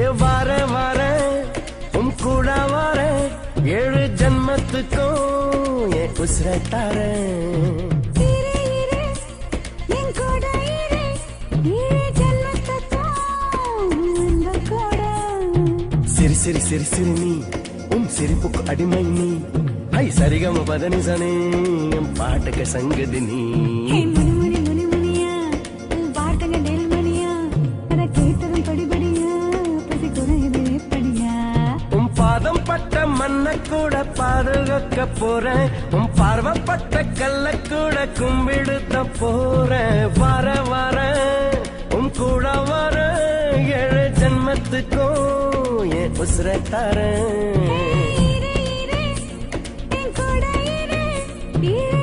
வார வார உம் கூட வார 7 ஜன்மத்துக்கும் என் உசுர தாரேன். சிரி சிரி சிரி சிரி நீ உம் சிரிப்புக்கு அடிமை நீ ஐ சரிகம பதனி சனே என் பாட்டுக்கு சங்கதி நீ. பாதம் பட்ட மண்ண கூட பாதுகாக்க போறேன். உன் பார்வப்பட்ட கல்ல கூட கும்பிடுத்த போறேன். வர வர உன் கூட வர 7 ஜன்மத்துக்கும் என் உசுர தரேன்.